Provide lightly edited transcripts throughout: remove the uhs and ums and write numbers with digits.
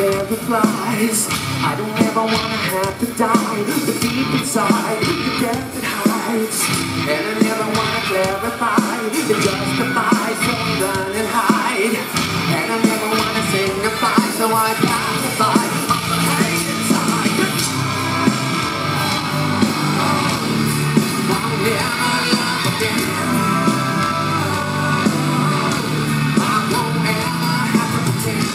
replies. I don't ever wanna have to die, but deep inside, the death it hides. And I never wanna clarify, it justifies, so I run and hide. And I never wanna signify, so I pacify all the hate inside. I'll never love again. I won't ever have to pretend.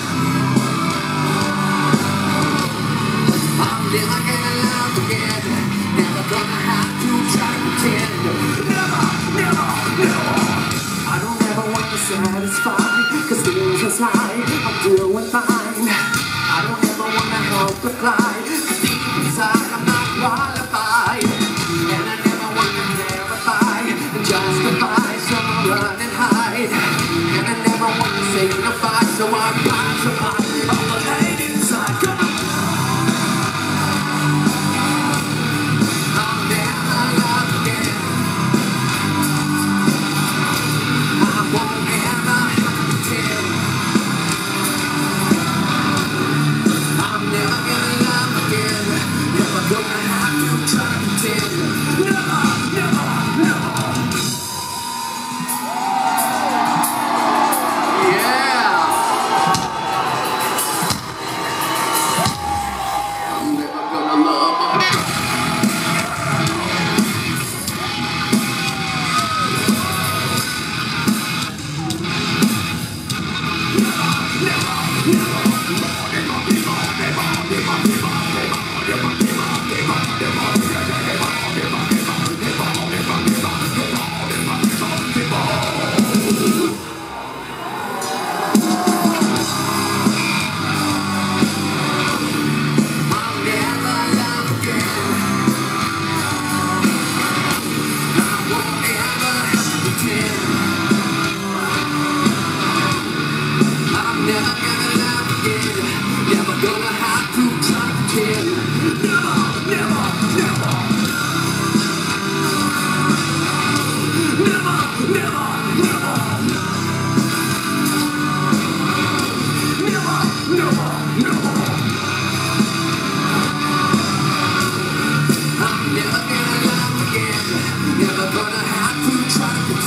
I'm never gonna love again. Never gonna have to try to pretend. Never, never, never. I don't ever want to satisfy, cause things aside, I'm doing fine. I don't ever want to help reply, cause deep inside I'm not qualified. And I never want to clarify and justify, so I run and hide. And I never want to signify, so I pacify all the hate inside. Come on. I'll never love again. I won't ever have to pretend. I'm never gonna love again. Never gonna have to try to pretend. Never, never, never. Yeah. I'm never gonna love again. Never gonna love again. Never gonna have to try to pretend. Never, never, never. Never, never, never. Never, never, never. I'm never gonna love again. Never gonna have to try to pretend.